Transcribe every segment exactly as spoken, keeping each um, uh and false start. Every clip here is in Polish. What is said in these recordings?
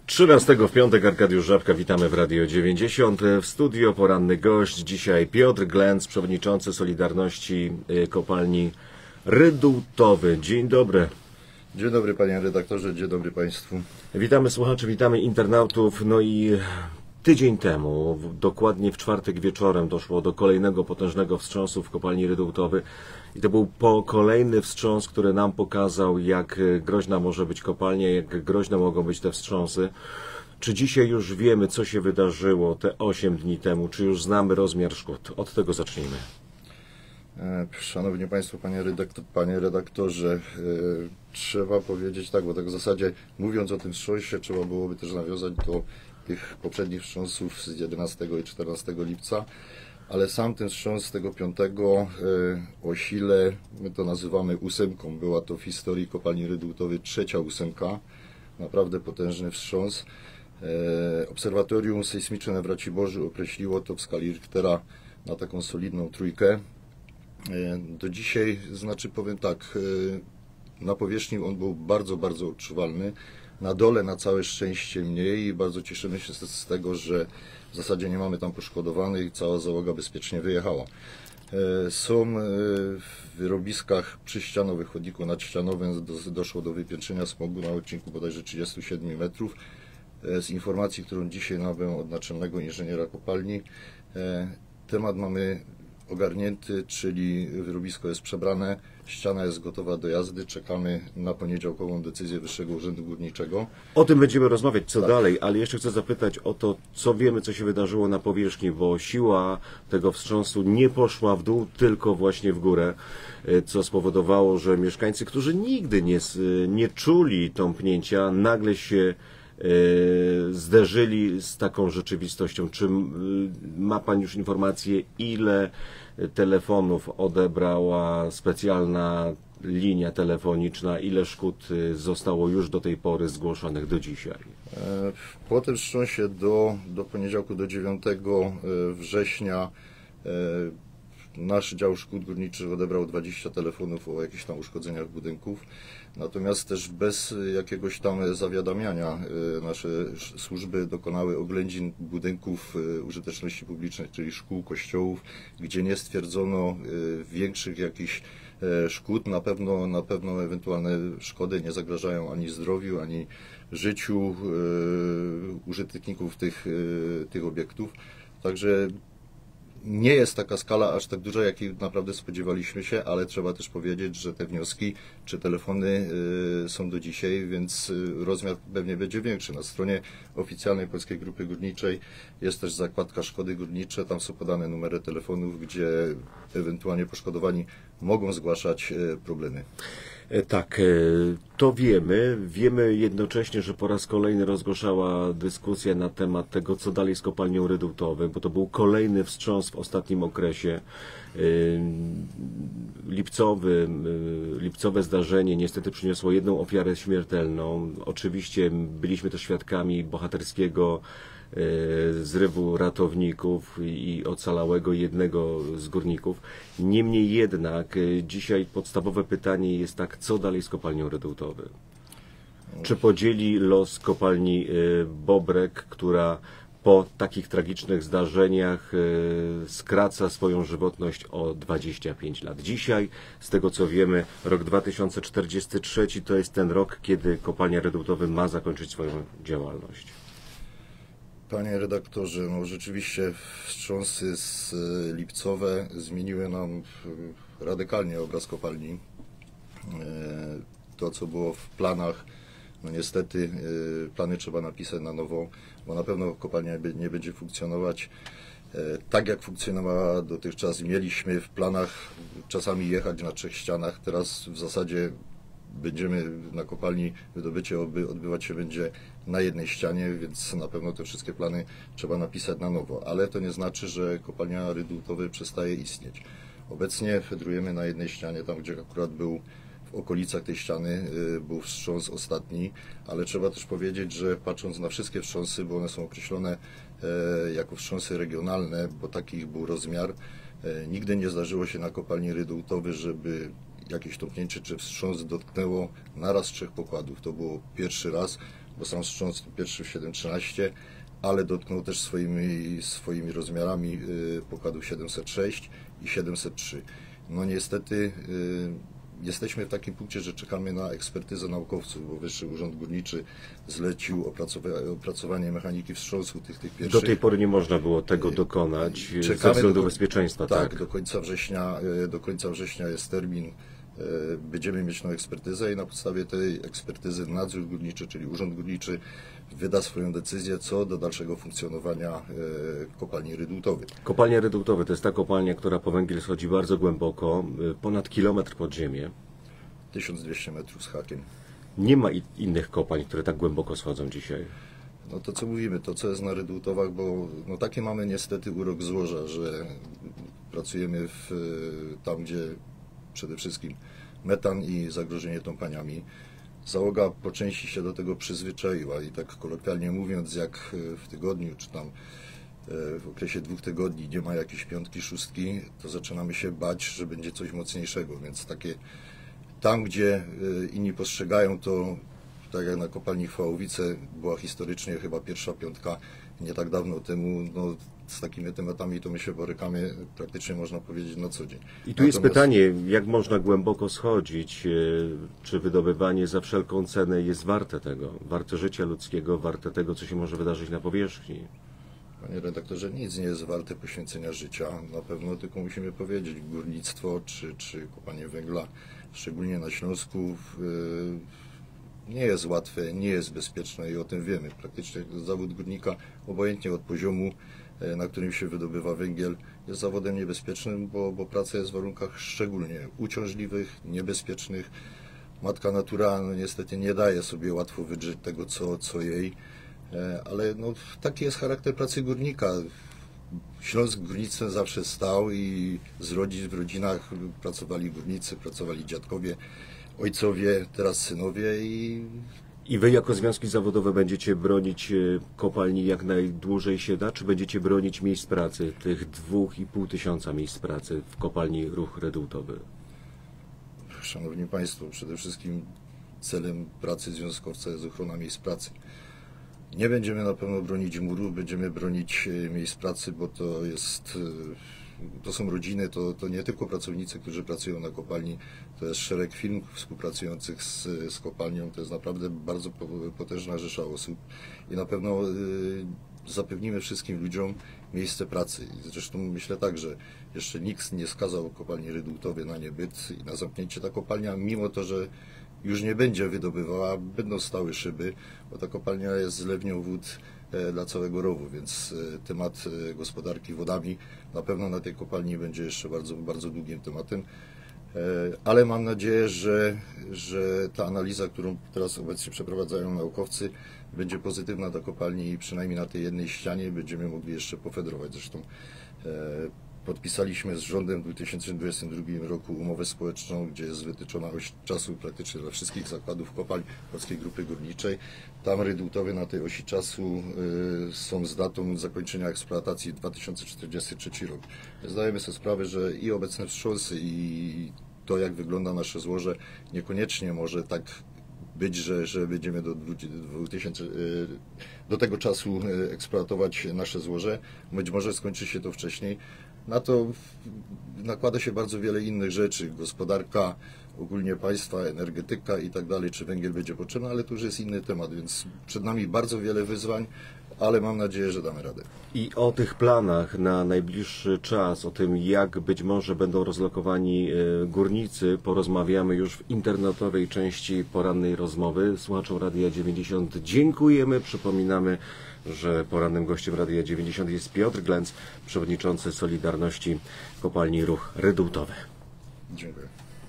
trzynastego w piątek Arkadiusz Żabka, witamy w Radio dziewięćdziesiąt. W studio poranny gość, dzisiaj Piotr Glęc, przewodniczący Solidarności Kopalni Rydułtowy. Dzień dobry. Dzień dobry panie redaktorze, dzień dobry państwu. Witamy słuchaczy, witamy internautów. No i tydzień temu, dokładnie w czwartek wieczorem, doszło do kolejnego potężnego wstrząsu w Kopalni Rydułtowy. I to był po kolejny wstrząs, który nam pokazał, jak groźna może być kopalnia, jak groźne mogą być te wstrząsy. Czy dzisiaj już wiemy, co się wydarzyło te osiem dni temu? Czy już znamy rozmiar szkód? Od tego zacznijmy. Szanowni Państwo, panie, redaktor, panie redaktorze, yy, trzeba powiedzieć tak, bo tak w zasadzie mówiąc o tym wstrząsie, trzeba byłoby też nawiązać do tych poprzednich wstrząsów z jedenastego i czternastego lipca, ale sam ten wstrząs z tego piątego yy, o sile, my to nazywamy ósemką, była to w historii Kopalni Rydułtowej trzecia ósemka, naprawdę potężny wstrząs. Yy, Obserwatorium Sejsmiczne w Raciborzu określiło to w skali Richtera na taką solidną trójkę. Do dzisiaj, znaczy powiem tak, na powierzchni on był bardzo, bardzo odczuwalny. Na dole na całe szczęście mniej i bardzo cieszymy się z tego, że w zasadzie nie mamy tam poszkodowanych i cała załoga bezpiecznie wyjechała. Są w wyrobiskach przyścianowych, chodniku nadścianowym doszło do wypiętrzenia smogu na odcinku bodajże trzydziestu siedmiu metrów. Z informacji, którą dzisiaj nabyłem od naczelnego inżyniera kopalni, temat mamy ogarnięty, czyli wyrobisko jest przebrane, ściana jest gotowa do jazdy, czekamy na poniedziałkową decyzję Wyższego Urzędu Górniczego. O tym będziemy rozmawiać, co tak. dalej, ale jeszcze chcę zapytać o to, co wiemy, co się wydarzyło na powierzchni, bo siła tego wstrząsu nie poszła w dół, tylko właśnie w górę, co spowodowało, że mieszkańcy, którzy nigdy nie, nie czuli tąpnięcia, nagle się zderzyli z taką rzeczywistością. Czy ma Pan już informację, ile telefonów odebrała specjalna linia telefoniczna, ile szkód zostało już do tej pory zgłoszonych do dzisiaj? Po tym wstrząsie do, do poniedziałku, do dziewiątego września nasz dział szkód górniczych odebrał dwadzieścia telefonów o jakichś tam uszkodzeniach budynków, natomiast też bez jakiegoś tam zawiadamiania nasze służby dokonały oględzin budynków użyteczności publicznej, czyli szkół, kościołów, gdzie nie stwierdzono większych jakichś szkód. Na pewno, na pewno ewentualne szkody nie zagrażają ani zdrowiu, ani życiu użytkowników tych, tych obiektów. Także nie jest taka skala aż tak duża, jakiej naprawdę spodziewaliśmy się, ale trzeba też powiedzieć, że te wnioski czy telefony y, są do dzisiaj, więc y, rozmiar pewnie będzie większy. Na stronie oficjalnej Polskiej Grupy Górniczej jest też zakładka szkody górnicze, tam są podane numery telefonów, gdzie ewentualnie poszkodowani mogą zgłaszać y, problemy. Tak, to wiemy. Wiemy jednocześnie, że po raz kolejny rozgorzała dyskusja na temat tego, co dalej z kopalnią Rydułtową, bo to był kolejny wstrząs w ostatnim okresie. Lipcowy, lipcowe zdarzenie niestety przyniosło jedną ofiarę śmiertelną. Oczywiście byliśmy też świadkami bohaterskiego zrywu ratowników i ocalałego jednego z górników. Niemniej jednak dzisiaj podstawowe pytanie jest tak, co dalej z kopalnią Rydułtową? Czy podzieli los kopalni Bobrek, która po takich tragicznych zdarzeniach skraca swoją żywotność o dwadzieścia pięć lat. Dzisiaj, z tego co wiemy, rok dwa tysiące czterdziesty trzeci to jest ten rok, kiedy kopalnia Rydułtowa ma zakończyć swoją działalność. Panie redaktorze, no rzeczywiście wstrząsy z lipcowe zmieniły nam radykalnie obraz kopalni. To, co było w planach, no niestety plany trzeba napisać na nowo, bo na pewno kopalnia nie będzie funkcjonować tak, jak funkcjonowała dotychczas. Mieliśmy w planach czasami jechać na trzech ścianach, teraz w zasadzie będziemy na kopalni, wydobycie odbywać się będzie na jednej ścianie, więc na pewno te wszystkie plany trzeba napisać na nowo, ale to nie znaczy, że kopalnia Rydułtowa przestaje istnieć. Obecnie fedrujemy na jednej ścianie, tam gdzie akurat był w okolicach tej ściany był wstrząs ostatni, ale trzeba też powiedzieć, że patrząc na wszystkie wstrząsy, bo one są określone jako wstrząsy regionalne, bo taki ich był rozmiar, nigdy nie zdarzyło się na kopalni Rydułtowej, żeby jakieś tąpnięcie czy wstrząs dotknęło naraz trzech pokładów. To było pierwszy raz. bo sam wstrząs pierwszy w siedem trzynaście, ale dotknął też swoimi, swoimi rozmiarami pokładów siedemset sześć i siedemset trzy. No niestety jesteśmy w takim punkcie, że czekamy na ekspertyzę naukowców, bo Wyższy Urząd Górniczy zlecił opracowanie, opracowanie mechaniki wstrząsu tych, tych pierwszych. Do tej pory nie można było tego dokonać Czekamy ze względu do, bezpieczeństwa. Tak, tak, do końca września, do końca września jest termin. Będziemy mieć tą ekspertyzę i na podstawie tej ekspertyzy nadzór górniczy, czyli Urząd Górniczy, wyda swoją decyzję co do dalszego funkcjonowania kopalni reduktowej. Kopalnia reduktowa to jest ta kopalnia, która po węgiel schodzi bardzo głęboko, ponad kilometr pod ziemię. tysiąc dwieście metrów z hakiem. Nie ma innych kopalń, które tak głęboko schodzą dzisiaj. No to co mówimy, to co jest na reduktowach, bo no takie mamy niestety urok złoża, że pracujemy w, tam, gdzie przede wszystkim metan i zagrożenie tąpaniami. Załoga po części się do tego przyzwyczaiła i tak kolokwialnie mówiąc, jak w tygodniu czy tam w okresie dwóch tygodni nie ma jakiejś piątki, szóstki, to zaczynamy się bać, że będzie coś mocniejszego, więc takie tam, gdzie inni postrzegają to, tak jak na kopalni Chwałowice była historycznie chyba pierwsza piątka nie tak dawno temu, no z takimi tematami to my się borykamy praktycznie można powiedzieć na co dzień. I tu Natomiast... jest pytanie, jak można głęboko schodzić, czy wydobywanie za wszelką cenę jest warte tego, warte życia ludzkiego, warte tego, co się może wydarzyć na powierzchni? Panie redaktorze, nic nie jest warte poświęcenia życia, na pewno tylko musimy powiedzieć, górnictwo czy, czy kopanie węgla, szczególnie na Śląsku, nie jest łatwe, nie jest bezpieczne i o tym wiemy. Praktycznie zawód górnika, obojętnie od poziomu, na którym się wydobywa węgiel, jest zawodem niebezpiecznym, bo, bo praca jest w warunkach szczególnie uciążliwych, niebezpiecznych. Matka natura no, niestety nie daje sobie łatwo wydrzeć tego, co, co jej, ale no, taki jest charakter pracy górnika. Śląsk górnictwem zawsze stał i z rodzin, w rodzinach pracowali górnicy, pracowali dziadkowie, ojcowie, teraz synowie i... I wy jako związki zawodowe będziecie bronić kopalni jak najdłużej się da, czy będziecie bronić miejsc pracy, tych dwóch i pół tysiąca miejsc pracy w kopalni Ruch Reduktowy? Szanowni Państwo, przede wszystkim celem pracy związkowca jest ochrona miejsc pracy. Nie będziemy na pewno bronić murów, będziemy bronić miejsc pracy, bo to jest... To są rodziny, to, to nie tylko pracownicy, którzy pracują na kopalni, to jest szereg firm współpracujących z, z kopalnią, to jest naprawdę bardzo potężna rzesza osób i na pewno y, zapewnimy wszystkim ludziom miejsce pracy. Zresztą myślę tak, że jeszcze nikt nie skazał kopalni reduktowej na niebyt i na zamknięcie. Ta kopalnia, mimo to, że już nie będzie wydobywała, będą stały szyby, bo ta kopalnia jest zlewnią wód dla całego rowu, więc temat gospodarki wodami na pewno na tej kopalni będzie jeszcze bardzo, bardzo długim tematem, ale mam nadzieję, że, że ta analiza, którą teraz obecnie przeprowadzają naukowcy, będzie pozytywna dla kopalni i przynajmniej na tej jednej ścianie będziemy mogli jeszcze pofedrować. Zresztą podpisaliśmy z rządem w dwa tysiące dwudziestym drugim roku umowę społeczną, gdzie jest wytyczona oś czasu praktycznie dla wszystkich zakładów kopalń Polskiej Grupy Górniczej. Tam reduktowe na tej osi czasu y, są z datą zakończenia eksploatacji dwa tysiące czterdziesty trzeci rok. Zdajemy sobie sprawę, że i obecne wstrząsy i to, jak wygląda nasze złoże, niekoniecznie może tak być, że, że będziemy do, dwutysięcznego, do tego czasu eksploatować nasze złoże. Być może skończy się to wcześniej. Na to nakłada się bardzo wiele innych rzeczy, gospodarka, ogólnie państwa, energetyka i tak dalej, czy węgiel będzie potrzebny, ale to już jest inny temat, więc przed nami bardzo wiele wyzwań, ale mam nadzieję, że damy radę. I o tych planach na najbliższy czas, o tym jak być może będą rozlokowani górnicy, porozmawiamy już w internetowej części porannej rozmowy. Słuchaczom Radia dziewięćdziesiąt dziękujemy, przypominamy, że porannym gościem Radia dziewięćdziesiąt jest Piotr Glęc, przewodniczący Solidarności Kopalni Ruch Reduktowy. Dziękuję.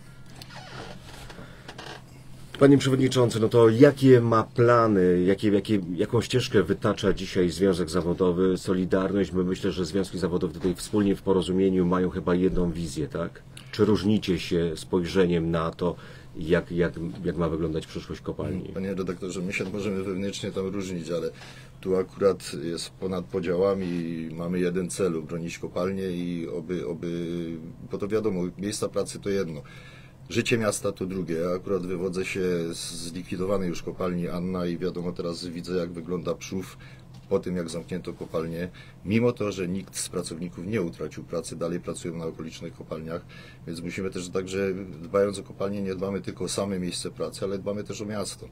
Panie Przewodniczący, no to jakie ma plany, jakie, jakie, jaką ścieżkę wytacza dzisiaj Związek Zawodowy, Solidarność? Bo myślę, że związki zawodowe tutaj wspólnie w porozumieniu mają chyba jedną wizję, tak? Czy różnicie się spojrzeniem na to, jak, jak, jak ma wyglądać przyszłość kopalni? Panie redaktorze, my się możemy wewnętrznie tam różnić, ale tu akurat jest ponad podziałami i mamy jeden cel, bronić kopalnię i oby, oby, bo to wiadomo, miejsca pracy to jedno. życie miasta to drugie. Ja akurat wywodzę się z zlikwidowanej już kopalni Anna i wiadomo, teraz widzę, jak wygląda Przów po tym, jak zamknięto kopalnię. Mimo to, że nikt z pracowników nie utracił pracy, dalej pracują na okolicznych kopalniach, więc musimy też także, dbając o kopalnię, nie dbamy tylko o same miejsce pracy, ale dbamy też o miasto.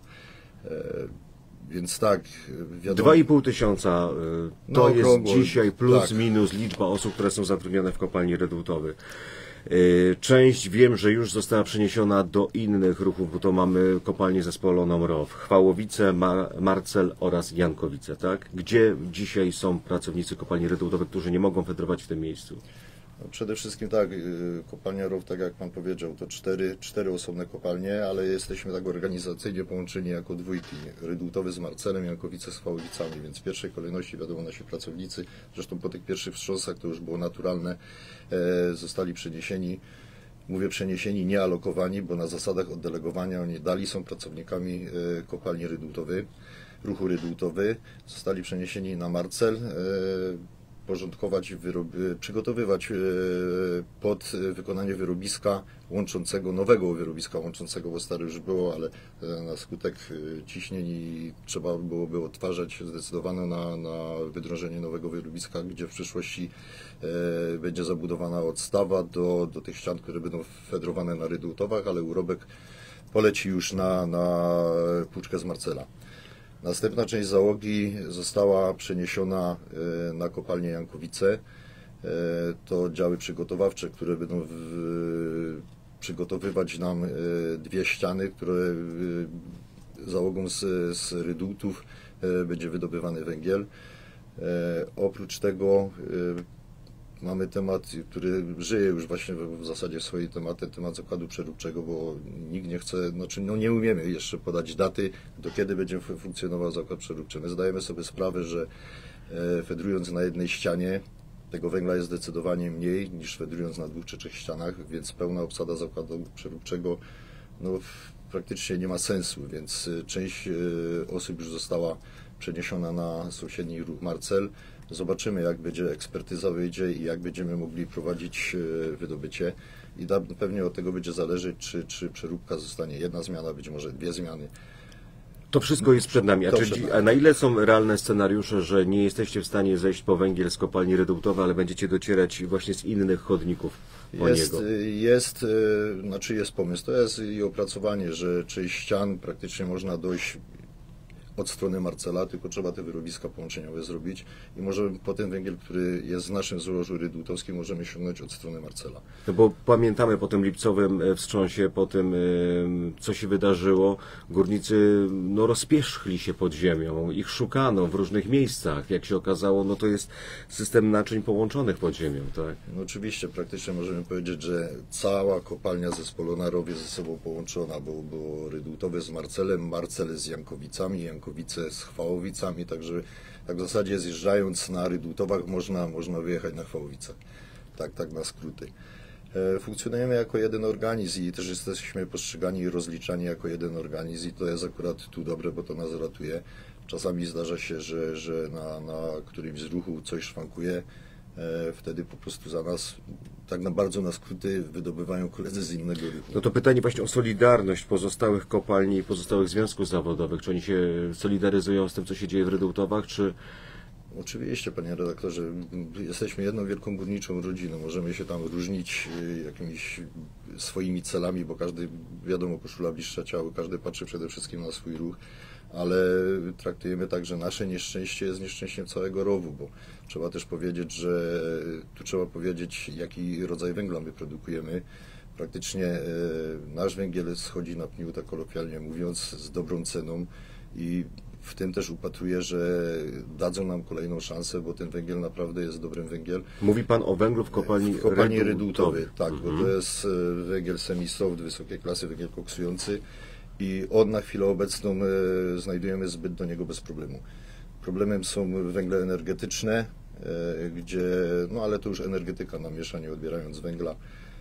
Więc tak, wiadomo... Dwa i pół tysiąca y, to No, jest okrągło, dzisiaj plus tak. minus liczba osób, które są zatrudnione w kopalni Redoutowej. Y, Część wiem, że już została przeniesiona do innych ruchów, bo to mamy kopalnię zespoloną R O W, Chwałowice, Ma Marcel oraz Jankowice, tak? Gdzie dzisiaj są pracownicy kopalni Redoutowej, którzy nie mogą federować w tym miejscu? No przede wszystkim tak, kopalnia R O W, tak jak Pan powiedział, to cztery, cztery osobne kopalnie, ale jesteśmy tak organizacyjnie połączeni jako dwójki. Redoutowy z Marcelem, Jankowice z Chwałowicami, więc w pierwszej kolejności wiadomo nasi pracownicy, zresztą po tych pierwszych wstrząsach to już było naturalne, e, zostali przeniesieni. Mówię przeniesieni, nie alokowani, bo na zasadach oddelegowania oni dali są pracownikami e, kopalni Redoutowej, ruchu Redoutowy, zostali przeniesieni na Marcel. E, porządkować, wyroby, przygotowywać pod wykonanie wyrobiska łączącego, nowego wyrobiska łączącego, bo stare już było, ale na skutek ciśnień trzeba byłoby odtwarzać zdecydowano na, na wydrążenie nowego wyrobiska, gdzie w przyszłości będzie zabudowana odstawa do, do tych ścian, które będą fedrowane na Redoutowach, ale urobek poleci już na, na Puczkę z Marcela. Następna część załogi została przeniesiona na kopalnię Jankowice. To działy przygotowawcze, które będą w, przygotowywać nam dwie ściany, które załogą z, z Redoutów będzie wydobywany węgiel. Oprócz tego mamy temat, który żyje już właśnie w zasadzie w swojej tematy, temat zakładu przeróbczego, bo nikt nie chce, znaczy no nie umiemy jeszcze podać daty, do kiedy będzie funkcjonował zakład przeróbczy. My zdajemy sobie sprawę, że fedrując na jednej ścianie, tego węgla jest zdecydowanie mniej niż fedrując na dwóch czy trzech ścianach, więc pełna obsada zakładu przeróbczego no, praktycznie nie ma sensu, więc część osób już została przeniesiona na sąsiedni ruch Marcel. Zobaczymy, jak będzie ekspertyza wyjdzie i jak będziemy mogli prowadzić wydobycie. I da, pewnie od tego będzie zależeć, czy, czy przeróbka zostanie jedna zmiana, być może dwie zmiany. To wszystko jest przed nami. A, czy, przed nami. a na ile są realne scenariusze, że nie jesteście w stanie zejść po węgiel z kopalni Redoutowej, ale będziecie docierać właśnie z innych chodników po Jest, niego? jest, znaczy jest pomysł, to jest i opracowanie, że część ścian praktycznie można dojść od strony Marcela, tylko trzeba te wyrobiska połączeniowe zrobić i możemy po ten węgiel, który jest w naszym złożu redoutowskim, możemy sięgnąć od strony Marcela. No bo pamiętamy po tym lipcowym wstrząsie, po tym, co się wydarzyło, górnicy no, rozpierzchli się pod ziemią, ich szukano w różnych miejscach. Jak się okazało, no to jest system naczyń połączonych pod ziemią, tak? No oczywiście, praktycznie możemy powiedzieć, że cała kopalnia zespolona R O W jest ze sobą połączona, bo było redoutowe z Marcelem, Marcel z Jankowicami, Jankowice z Chwałowicami, także tak w zasadzie zjeżdżając na Redoutowach można, można wyjechać na Chwałowice. Tak, tak na skróty. Funkcjonujemy jako jeden organizm i też jesteśmy postrzegani i rozliczani jako jeden organizm i to jest akurat tu dobre, bo to nas ratuje. Czasami zdarza się, że, że na, na którymś z ruchu coś szwankuje, wtedy po prostu za nas, tak na bardzo na skróty, wydobywają koledzy z innego ruchu. No to pytanie właśnie o solidarność pozostałych kopalni i pozostałych związków zawodowych. Czy oni się solidaryzują z tym, co się dzieje w Redoutowach, czy... Oczywiście, panie redaktorze, jesteśmy jedną wielką górniczą rodziną. Możemy się tam różnić jakimiś swoimi celami, bo każdy, wiadomo, koszula bliższa ciału, każdy patrzy przede wszystkim na swój ruch, ale traktujemy tak, że nasze nieszczęście jest nieszczęściem całego rowu, bo trzeba też powiedzieć, że tu trzeba powiedzieć, jaki rodzaj węgla my produkujemy. Praktycznie nasz węgiel schodzi na pniu, tak kolokwialnie mówiąc, z dobrą ceną i w tym też upatruję, że dadzą nam kolejną szansę, bo ten węgiel naprawdę jest dobrym węgiel. Mówi Pan o węglu w kopalni, w kopalni Redoutowej. Tak, mhm. bo to jest węgiel semi-soft, wysokiej klasy, węgiel koksujący i on na chwilę obecną e, znajdujemy zbyt do niego bez problemu. Problemem są węgle energetyczne, e, gdzie, no ale to już energetyka nam miesza, nie odbierając węgla.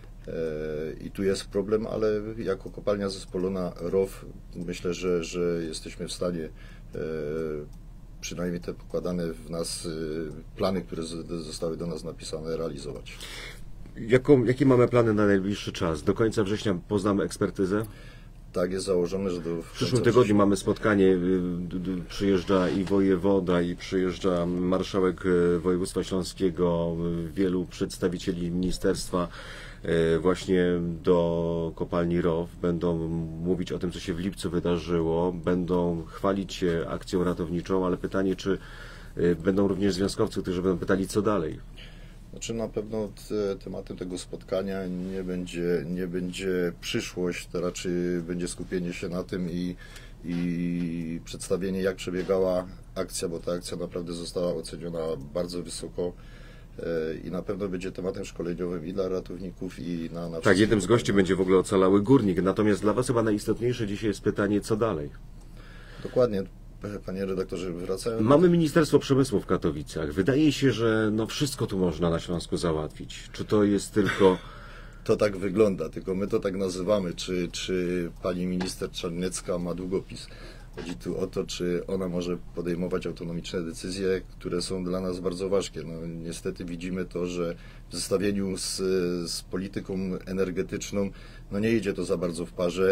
I tu jest problem, ale jako kopalnia zespolona R O W myślę, że, że jesteśmy w stanie przynajmniej te pokładane w nas plany, które zostały do nas napisane, realizować. Jaką, jakie mamy plany na najbliższy czas? Do końca września poznamy ekspertyzę? Tak jest założone, że do W przyszłym tygodniu mamy spotkanie, przyjeżdża i wojewoda, i przyjeżdża marszałek województwa śląskiego, wielu przedstawicieli ministerstwa właśnie do kopalni R O W. Będą mówić o tym, co się w lipcu wydarzyło, będą chwalić się akcją ratowniczą, ale pytanie, czy będą również związkowcy, którzy będą pytali, co dalej? Znaczy na pewno te, tematem tego spotkania nie będzie, nie będzie przyszłość, to raczej będzie skupienie się na tym i, i przedstawienie, jak przebiegała akcja, bo ta akcja naprawdę została oceniona bardzo wysoko i na pewno będzie tematem szkoleniowym i dla ratowników, i na... na tak, jednym z gości będzie w ogóle ocalały górnik, natomiast dla Was chyba najistotniejsze dzisiaj jest pytanie, co dalej? Dokładnie. Panie redaktorze, wracając... Mamy Ministerstwo Przemysłu w Katowicach. Wydaje się, że no wszystko tu można na Śląsku załatwić. Czy to jest tylko... To tak wygląda, tylko my to tak nazywamy. Czy, czy pani minister Czarnecka ma długopis? Chodzi tu o to, czy ona może podejmować autonomiczne decyzje, które są dla nas bardzo ważkie. No, niestety widzimy to, że w zestawieniu z, z polityką energetyczną no nie idzie to za bardzo w parze.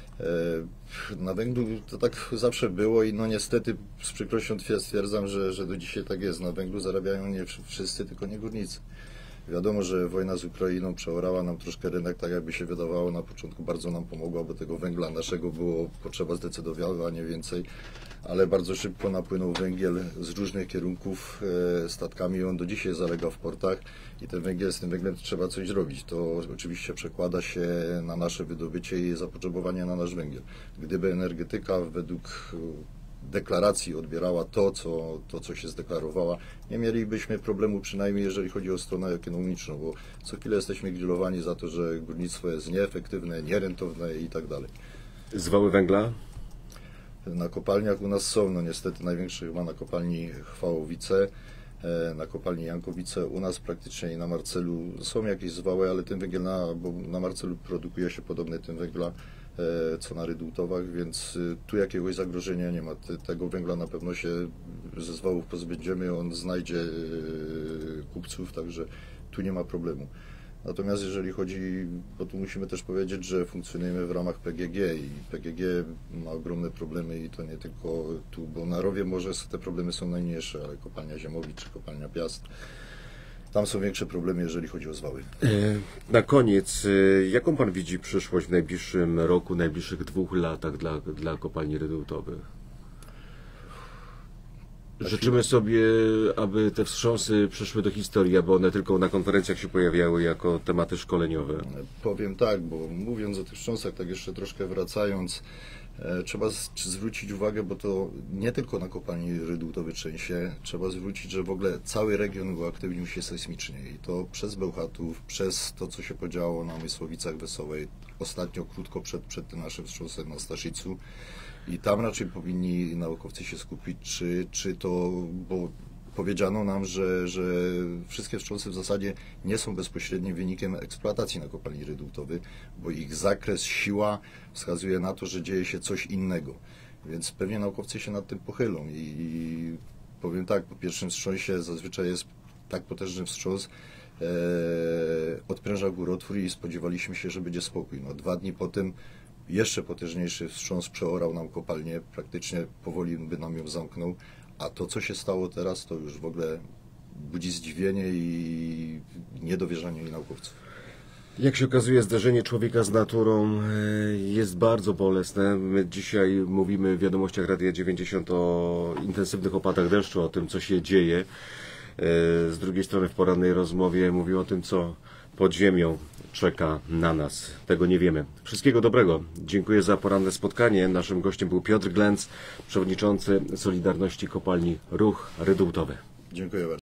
Na węglu to tak zawsze było i no niestety z przykrością stwierdzam, że, że do dzisiaj tak jest. Na węglu zarabiają nie wszyscy, tylko nie górnicy. Wiadomo, że wojna z Ukrainą przeorała nam troszkę rynek, tak jakby się wydawało na początku, bardzo nam pomogła, bo tego węgla naszego było potrzeba zdecydowanie więcej, ale bardzo szybko napłynął węgiel z różnych kierunków statkami, on do dzisiaj zalega w portach i ten węgiel, z tym węglem trzeba coś zrobić. To oczywiście przekłada się na nasze wydobycie i zapotrzebowanie na nasz węgiel. Gdyby energetyka według deklaracji odbierała to co, to, co się zdeklarowała, nie mielibyśmy problemu, przynajmniej jeżeli chodzi o stronę ekonomiczną, bo co chwilę jesteśmy grillowani za to, że górnictwo jest nieefektywne, nierentowne i tak dalej. Zwały węgla? Na kopalniach u nas są, no niestety największe chyba na kopalni Chwałowice, na kopalni Jankowice, u nas praktycznie i na Marcelu są jakieś zwały, ale ten węgiel, na, bo na Marcelu produkuje się podobny tym węgla co na Rydultowach, więc tu jakiegoś zagrożenia nie ma. Tego węgla na pewno się ze zwałów pozbędziemy, on znajdzie kupców, także tu nie ma problemu. Natomiast jeżeli chodzi, bo tu musimy też powiedzieć, że funkcjonujemy w ramach P G G i P G G ma ogromne problemy i to nie tylko tu, bo na Rowie może te problemy są najmniejsze, ale kopalnia Ziemowicz czy kopalnia Piast, tam są większe problemy, jeżeli chodzi o zwały. Na koniec, jaką Pan widzi przyszłość w najbliższym roku, najbliższych dwóch latach dla, dla kopalni Rydultowych? Życzymy sobie, aby te wstrząsy przyszły do historii, aby one tylko na konferencjach się pojawiały jako tematy szkoleniowe. Powiem tak, bo mówiąc o tych wstrząsach, tak jeszcze troszkę wracając, trzeba zwrócić uwagę, bo to nie tylko na kopalni Rydultowej trzęsie, trzeba zwrócić, że w ogóle cały region uaktywnił się sejsmicznie i to przez Bełchatów, przez to, co się podziało na Mysłowicach Wesołej, ostatnio krótko przed, przed tym naszym wstrząsem na Staszicu. I tam raczej powinni naukowcy się skupić, czy, czy to, bo powiedziano nam, że, że wszystkie wstrząsy w zasadzie nie są bezpośrednim wynikiem eksploatacji na kopalni Rydultowej, bo ich zakres, siła wskazuje na to, że dzieje się coś innego. Więc pewnie naukowcy się nad tym pochylą i powiem tak, po pierwszym wstrząsie zazwyczaj jest tak potężny wstrząs, e, odpręża górotwór i spodziewaliśmy się, że będzie spokój. No, dwa dni po tym jeszcze potężniejszy wstrząs przeorał nam kopalnię, praktycznie powoli by nam ją zamknął, a to, co się stało teraz, to już w ogóle budzi zdziwienie i niedowierzanie naukowców. Jak się okazuje, zdarzenie człowieka z naturą jest bardzo bolesne. My dzisiaj mówimy w wiadomościach Radia dziewięćdziesiąt o intensywnych opadach deszczu, o tym, co się dzieje. Z drugiej strony w porannej rozmowie mówił o tym, co pod ziemią czeka na nas. Tego nie wiemy. Wszystkiego dobrego. Dziękuję za poranne spotkanie. Naszym gościem był Piotr Glęc, przewodniczący Solidarności Kopalni Ruch Rydultowy. Dziękuję bardzo.